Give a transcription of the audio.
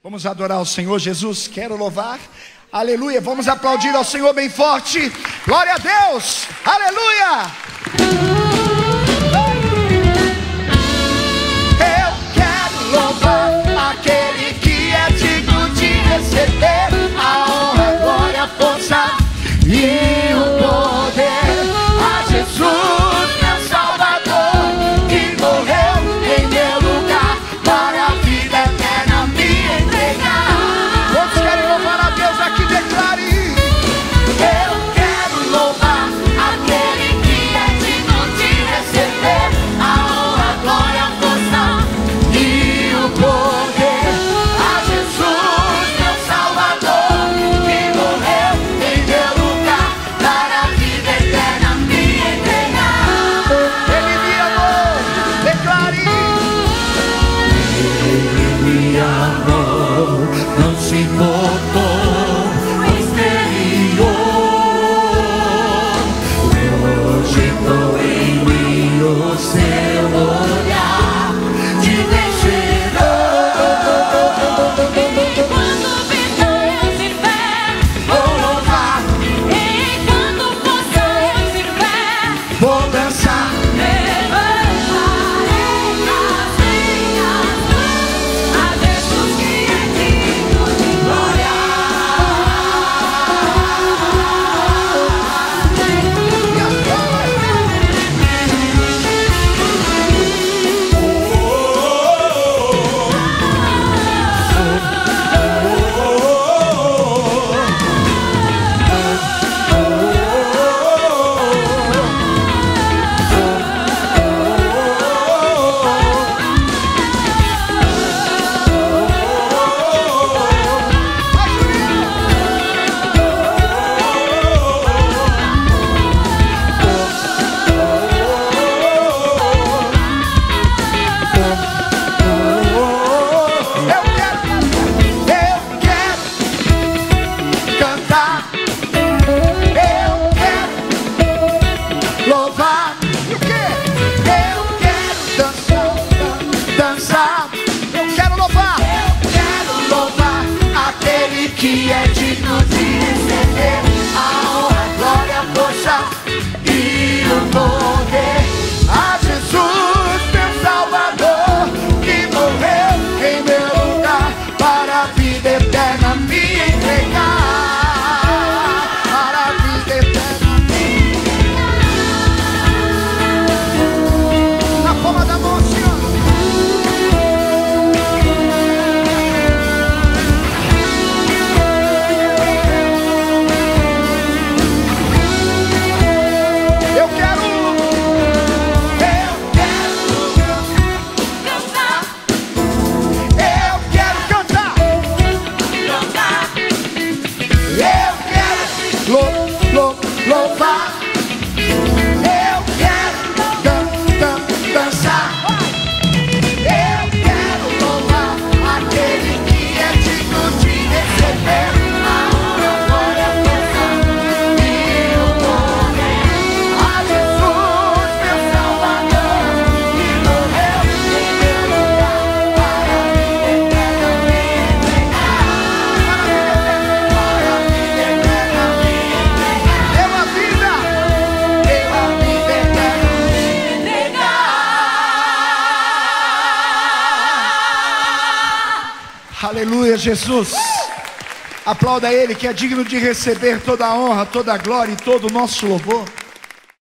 Vamos adorar o Senhor Jesus, quero louvar, aleluia, vamos aplaudir ao Senhor bem forte, glória a Deus, aleluia. Eu quero louvar aquele que é digno de receber a honra, glória, força e o poder, a Jesus meu Salvador, que morreu em meu lugar para a vida eterna me entregar. Quantos querem louvar a Deus aqui? Declare: eu quero louvar aquele que é digno de receber a honra, glória, força e o poder, a Jesus meu Salvador, que morreu em meu lugar para a vida eterna me entregar. Ele me amou, declare: Ele me amou, não se importou o exterior. Projetou em mim o seu olhar de vencedor. Quando vitória estiver, vou louvar, enquanto força estiver, vou dançar. levantarei as minhas mãos a Jesus que é digno de glória. Eu quero cantar, eu quero louvar. E o quê? Eu quero dançar. Eu quero louvar. Eu quero louvar aquele que é digno de receber a honra, glória, força e o poder, a Jesus meu Salvador, que morreu em meu lugar para a vida eterna me entregar, para a vida eterna me entregar. Na palma da mão, Senhor. Eu quero Cantar, cantar, cantar, eu quero louvar, eu quero dançar, eu quero louvar aquele que é digno de receber a honra, glória, força e o poder, a Jesus meu Salvador, que morreu em meu lugar para a vida eterna me entregar, para a vida eterna me entregar. Deu a vida eterna me entregar. Aleluia, Jesus. Aplauda Ele que é digno de receber toda a honra, toda a glória e todo o nosso louvor.